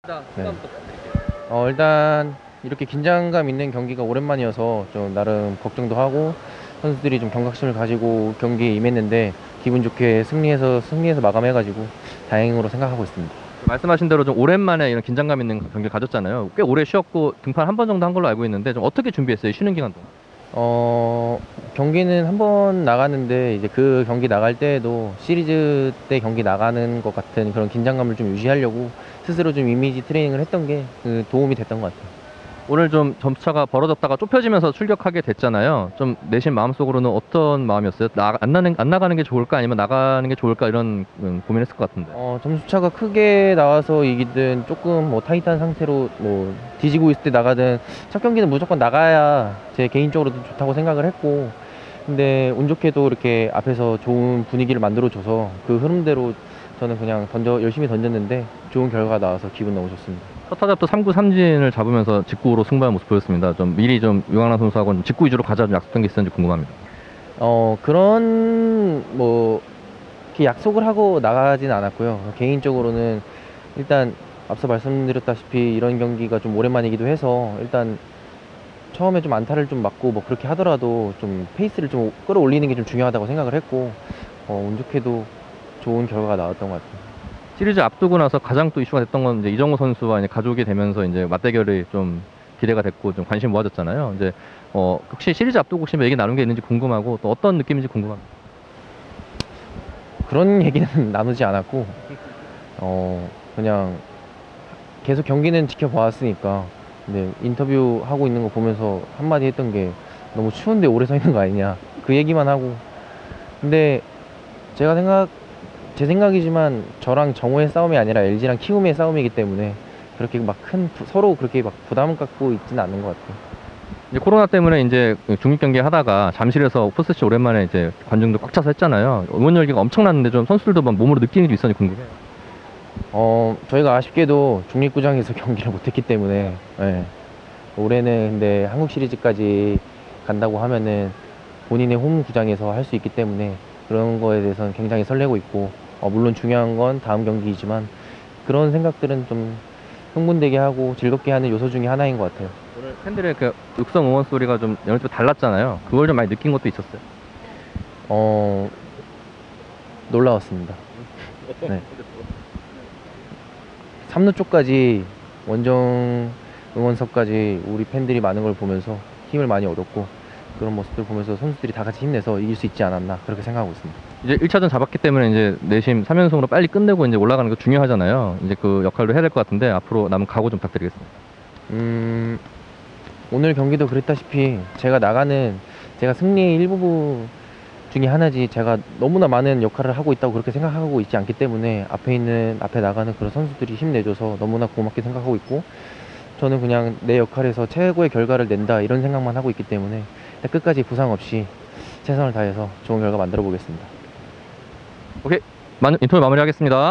네. 일단 이렇게 긴장감 있는 경기가 오랜만이어서 좀 나름 걱정도 하고 선수들이 좀 경각심을 가지고 경기에 임했는데 기분 좋게 승리해서 마감해가지고 다행으로 생각하고 있습니다. 말씀하신 대로 좀 오랜만에 이런 긴장감 있는 경기를 가졌잖아요. 꽤 오래 쉬었고 등판 한 번 정도 한 걸로 알고 있는데 좀 어떻게 준비했어요? 쉬는 기간 동안? 경기는 한 번 나갔는데 이제 그 경기 나갈 때에도 시리즈 때 경기 나가는 것 같은 그런 긴장감을 좀 유지하려고 스스로 좀 이미지 트레이닝을 했던 게 그 도움이 됐던 것 같아요. 오늘 좀 점수차가 벌어졌다가 좁혀지면서 출격하게 됐잖아요. 좀 내심 마음속으로는 어떤 마음이었어요? 안 나가는 게 좋을까 아니면 나가는 게 좋을까 이런 고민했을 것 같은데. 점수차가 크게 나와서 이기든 조금 뭐 타이트한 상태로 뭐 뒤지고 있을 때 나가든 첫 경기는 무조건 나가야 제 개인적으로도 좋다고 생각을 했고, 근데 운 좋게도 이렇게 앞에서 좋은 분위기를 만들어줘서 그 흐름대로 저는 그냥 열심히 던졌는데 좋은 결과가 나와서 기분 너무 좋습니다. 첫 타자부터 3구 삼진을 잡으면서 직구로 승부하는 모습 보였습니다. 좀 미리 좀 유강란 선수하고는 직구 위주로 가자 좀 약속한 게 있었는지 궁금합니다. 그런 뭐 이렇게 약속을 하고 나가진 않았고요. 개인적으로는 일단 앞서 말씀드렸다시피 이런 경기가 좀 오랜만이기도 해서 일단 처음에 좀 안타를 좀 맞고 뭐 그렇게 하더라도 좀 페이스를 좀 끌어올리는 게 좀 중요하다고 생각을 했고, 운 좋게도 좋은 결과가 나왔던 것 같아요. 시리즈 앞두고 나서 가장 또 이슈가 됐던 건 이제 이정우 선수와 이제 가족이 되면서 이제 맞대결이 좀 기대가 됐고 좀 관심 모아졌잖아요. 이제 혹시 시리즈 앞두고 혹시 뭐 얘기 나눈 게 있는지 궁금하고 또 어떤 느낌인지 궁금합니다. 그런 얘기는 나누지 않았고, 그냥 계속 경기는 지켜봐왔으니까, 근데 인터뷰 하고 있는 거 보면서 한마디 했던 게 너무 추운데 오래 서 있는 거 아니냐, 그 얘기만 하고. 근데 제 생각이지만 저랑 정우의 싸움이 아니라 LG랑 키움의 싸움이기 때문에 그렇게 막 서로 그렇게 막 부담 갖고 있지는 않는 것 같아요. 이제 코로나 때문에 이제 중립 경기 하다가 잠실에서 포스트 오랜만에 이제 관중도 꽉 차서 했잖아요. 응원 열기가 엄청났는데 좀 선수들도 막 몸으로 느끼는 게 있었는지 궁금해요. 저희가 아쉽게도 중립구장에서 경기를 못했기 때문에, 예. 올해는 근데 한국 시리즈까지 간다고 하면은 본인의 홈 구장에서 할 수 있기 때문에 그런 거에 대해서는 굉장히 설레고 있고, 물론 중요한 건 다음 경기이지만 그런 생각들은 좀 흥분되게 하고 즐겁게 하는 요소 중에 하나인 것 같아요. 오늘 팬들의 그 육성 응원 소리가 좀 여느 때 달랐잖아요. 그걸 좀 많이 느낀 것도 있었어요. 어, 놀라웠습니다. 네. 3루 쪽까지 원정 응원석까지 우리 팬들이 많은 걸 보면서 힘을 많이 얻었고, 그런 모습들 보면서 선수들이 다 같이 힘내서 이길 수 있지 않았나 그렇게 생각하고 있습니다. 이제 1차전 잡았기 때문에 이제 내심 3연승으로 빨리 끝내고 이제 올라가는 거 중요하잖아요. 이제 그 역할도 해야 될 것 같은데 앞으로 남은 각오 좀 부탁드리겠습니다. 오늘 경기도 그랬다시피 제가 승리의 일부분 중에 하나지, 제가 너무나 많은 역할을 하고 있다고 그렇게 생각하고 있지 않기 때문에 앞에 나가는 그런 선수들이 힘내줘서 너무나 고맙게 생각하고 있고, 저는 그냥 내 역할에서 최고의 결과를 낸다 이런 생각만 하고 있기 때문에 끝까지 부상 없이 최선을 다해서 좋은 결과 만들어 보겠습니다. 오케이. 인터뷰 마무리하겠습니다.